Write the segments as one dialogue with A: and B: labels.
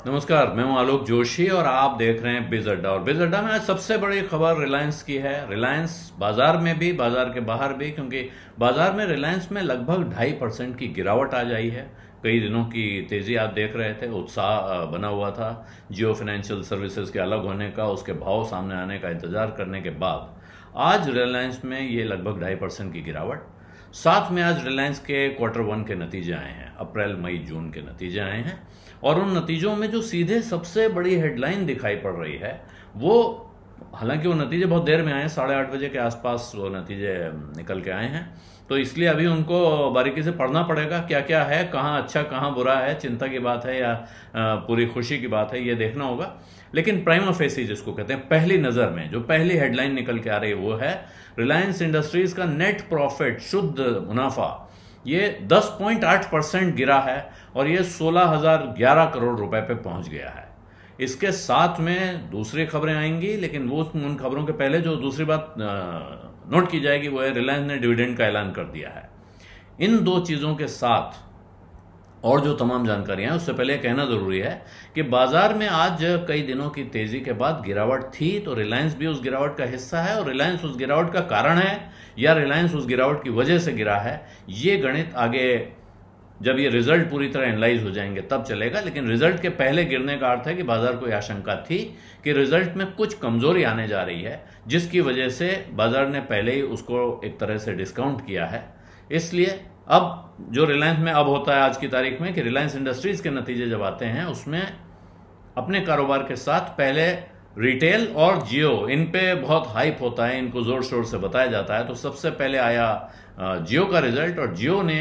A: नमस्कार, मैं हूं आलोक जोशी और आप देख रहे हैं बिज अड्डा। और बिज अड्डा में आज सबसे बड़ी खबर रिलायंस की है। रिलायंस बाजार में भी, बाजार के बाहर भी, क्योंकि बाजार में रिलायंस में लगभग 2.5% की गिरावट आ जाई है। कई दिनों की तेजी आप देख रहे थे, उत्साह बना हुआ था जियो फाइनेंशियल सर्विसेज के अलग होने का, उसके भाव सामने आने का इंतजार करने के बाद आज रिलायंस में ये लगभग 2.5% की गिरावट। साथ में आज रिलायंस के Q1 के नतीजे आए हैं, अप्रैल मई जून के नतीजे आए हैं। और उन नतीजों में जो सीधे सबसे बड़ी हेडलाइन दिखाई पड़ रही है वो, हालांकि वो नतीजे बहुत देर में आए हैं, 8:30 बजे के आसपास वो नतीजे निकल के आए हैं, तो इसलिए अभी उनको बारीकी से पढ़ना पड़ेगा, क्या क्या है, कहाँ अच्छा कहाँ बुरा है, चिंता की बात है या पूरी खुशी की बात है, ये देखना होगा। लेकिन प्राइमा फेसी जिसको कहते हैं, पहली नज़र में जो पहली हेडलाइन निकल के आ रही है वो है रिलायंस इंडस्ट्रीज का नेट प्रॉफिट, शुद्ध मुनाफा, ये 10.8% गिरा है और ये 16,011 करोड़ रुपए पे पहुंच गया है। इसके साथ में दूसरी खबरें आएंगी, लेकिन वो उन खबरों के पहले जो दूसरी बात नोट की जाएगी वो है रिलायंस ने डिविडेंड का ऐलान कर दिया है। इन दो चीज़ों के साथ और जो तमाम जानकारियां हैं, उससे पहले कहना जरूरी है कि बाजार में आज कई दिनों की तेजी के बाद गिरावट थी, तो रिलायंस भी उस गिरावट का हिस्सा है। और रिलायंस उस गिरावट का कारण है या रिलायंस उस गिरावट की वजह से गिरा है, ये गणित आगे जब ये रिजल्ट पूरी तरह एनालाइज हो जाएंगे तब चलेगा। लेकिन रिजल्ट के पहले गिरने का अर्थ है कि बाजार को यह आशंका थी कि रिजल्ट में कुछ कमजोरी आने जा रही है, जिसकी वजह से बाजार ने पहले ही उसको एक तरह से डिस्काउंट किया है। इसलिए अब जो रिलायंस में अब होता है आज की तारीख में कि रिलायंस इंडस्ट्रीज के नतीजे जब आते हैं उसमें अपने कारोबार के साथ पहले रिटेल और जियो, इन पे बहुत हाइप होता है, इनको जोर शोर से बताया जाता है। तो सबसे पहले आया जियो का रिजल्ट और जियो ने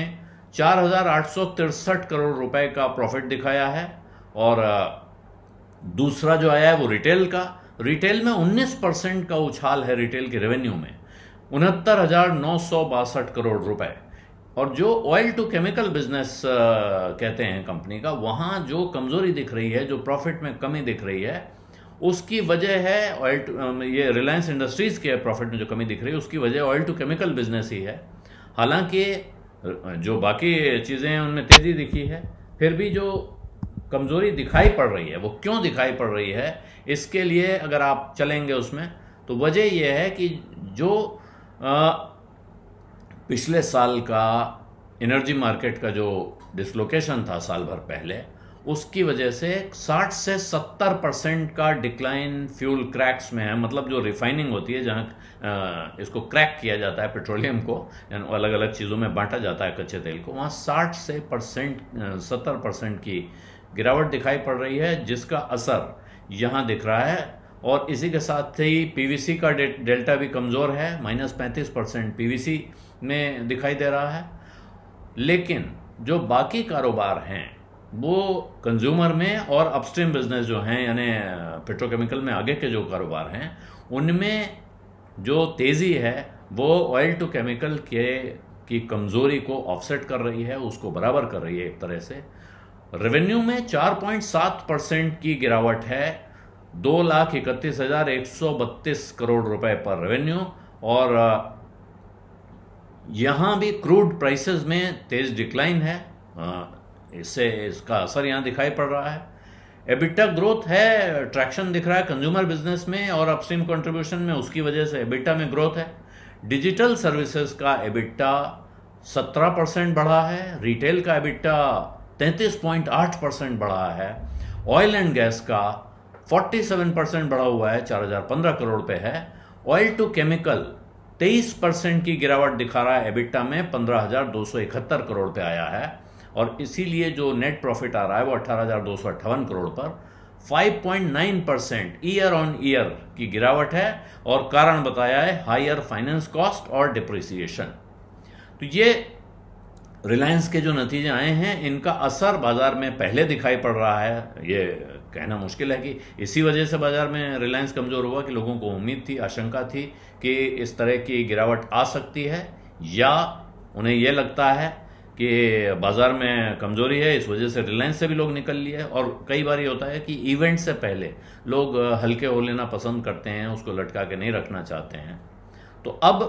A: 4,863 करोड़ रुपए का प्रॉफिट दिखाया है। और दूसरा जो आया है वो रिटेल का। रिटेल में 19% का उछाल है रिटेल के रेवेन्यू में, 69,962 करोड़ रुपए। और जो ऑयल टू केमिकल बिजनेस कहते हैं कंपनी का, वहां जो कमजोरी दिख रही है, जो प्रॉफिट में कमी दिख रही है, उसकी वजह है ये रिलायंस इंडस्ट्रीज के प्रॉफिट में जो कमी दिख रही है उसकी वजह ऑयल टू केमिकल बिजनेस ही है। हालांकि जो बाकी चीजें हैं उनमें तेजी दिखी है, फिर भी जो कमजोरी दिखाई पड़ रही है वो क्यों दिखाई पड़ रही है, इसके लिए अगर आप चलेंगे उसमें, तो वजह यह है कि जो पिछले साल का एनर्जी मार्केट का जो डिसलोकेशन था साल भर पहले, उसकी वजह से 60 से 70% का डिक्लाइन फ्यूल क्रैक्स में है। मतलब जो रिफाइनिंग होती है, जहाँ इसको क्रैक किया जाता है, पेट्रोलियम को अलग अलग चीज़ों में बांटा जाता है कच्चे तेल को, वहाँ 60 से 70% की गिरावट दिखाई पड़ रही है, जिसका असर यहाँ दिख रहा है। और इसी के साथ ही पीवीसी का डेल्टा भी कमज़ोर है, -35% पीवीसी में दिखाई दे रहा है। लेकिन जो बाकी कारोबार हैं वो कंज्यूमर में और अपस्ट्रीम बिजनेस जो हैं, यानी पेट्रोकेमिकल में आगे के जो कारोबार हैं, उनमें जो तेज़ी है वो ऑयल टू केमिकल की कमज़ोरी को ऑफसेट कर रही है, उसको बराबर कर रही है एक तरह से। रेवेन्यू में 4.7% की गिरावट है, 2,31,132 करोड़ रुपए पर रेवेन्यू। और यहाँ भी क्रूड प्राइसेस में तेज डिक्लाइन है, इससे इसका असर यहाँ दिखाई पड़ रहा है। एबिटा ग्रोथ है, ट्रैक्शन दिख रहा है कंज्यूमर बिजनेस में और अपस्ट्रीम कंट्रीब्यूशन में, उसकी वजह से एबिटा में ग्रोथ है। डिजिटल सर्विसेज का एबिटा 17% बढ़ा है, रिटेल का एबिटा 33.8% बढ़ा है, ऑयल एंड गैस का 47% बढ़ा हुआ है, 4,015 करोड़ पे है। ऑयल टू केमिकल 23% की गिरावट दिखा रहा है, एबिटा में 15,271 करोड़ पे आया है। और इसीलिए जो नेट प्रॉफिट आ रहा है वो 18,258 करोड़ पर 5.9% ईयर ऑन ईयर की गिरावट है। और कारण बताया है हायर फाइनेंस कॉस्ट और डिप्रिसिएशन। तो ये रिलायंस के जो नतीजे आए हैं, इनका असर बाजार में पहले दिखाई पड़ रहा है। ये कहना मुश्किल है कि इसी वजह से बाजार में रिलायंस कमजोर हुआ, कि लोगों को उम्मीद थी, आशंका थी कि इस तरह की गिरावट आ सकती है, या उन्हें यह लगता है कि बाजार में कमजोरी है, इस वजह से रिलायंस से भी लोग निकल लिए। और कई बार ये होता है कि इवेंट से पहले लोग हल्के हो लेना पसंद करते हैं, उसको लटका के नहीं रखना चाहते हैं। तो अब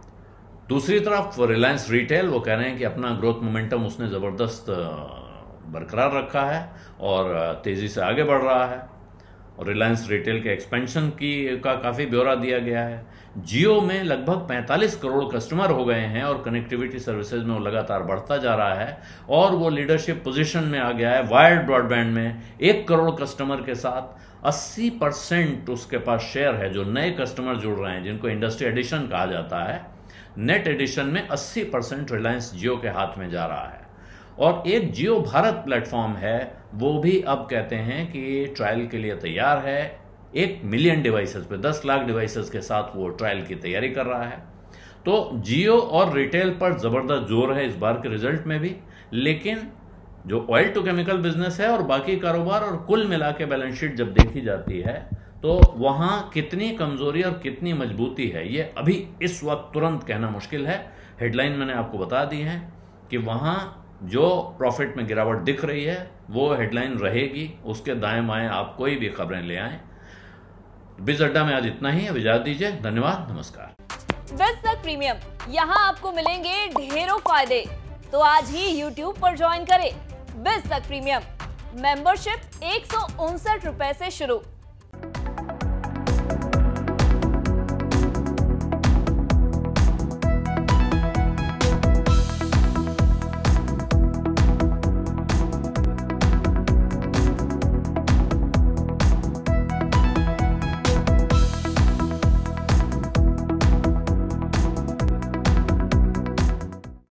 A: दूसरी तरफ रिलायंस रिटेल, वो कह रहे हैं कि अपना ग्रोथ मोमेंटम उसने ज़बरदस्त बरकरार रखा है और तेज़ी से आगे बढ़ रहा है। और रिलायंस रिटेल के एक्सपेंशन का काफ़ी ब्यौरा दिया गया है। जियो में लगभग 45 करोड़ कस्टमर हो गए हैं और कनेक्टिविटी सर्विसेज में वो लगातार बढ़ता जा रहा है और वो लीडरशिप पोजीशन में आ गया है। वायर्ड ब्रॉडबैंड में 1 करोड़ कस्टमर के साथ 80% उसके पास शेयर है। जो नए कस्टमर जुड़ रहे हैं, जिनको इंडस्ट्री एडिशन कहा जाता है, नेट एडिशन में 80% रिलायंस जियो के हाथ में जा रहा है। और एक जियो भारत प्लेटफॉर्म है, वो भी अब कहते हैं कि ट्रायल के लिए तैयार है। 1 मिलियन डिवाइसेस पे 10 लाख डिवाइसेस के साथ वो ट्रायल की तैयारी कर रहा है। तो जियो और रिटेल पर ज़बरदस्त जोर है इस बार के रिजल्ट में भी। लेकिन जो ऑयल टू केमिकल बिजनेस है और बाकी कारोबार और कुल मिला के बैलेंस शीट जब देखी जाती है, तो वहां कितनी कमजोरी और कितनी मजबूती है, ये अभी इस वक्त तुरंत कहना मुश्किल है। हेडलाइन मैंने आपको बता दी है कि वहां जो प्रॉफिट में गिरावट दिख रही है वो हेडलाइन रहेगी। उसके दाएं बाएं आप कोई भी खबरें ले आएं। बिज अड्डा में आज इतना ही। अब इजाजत दीजिए। धन्यवाद, नमस्कार।
B: बिज तक प्रीमियम, यहाँ आपको मिलेंगे ढेरों फायदे। तो आज ही YouTube पर ज्वाइन करें। बिज तक प्रीमियम मेंबरशिप 159 रुपए से शुरू।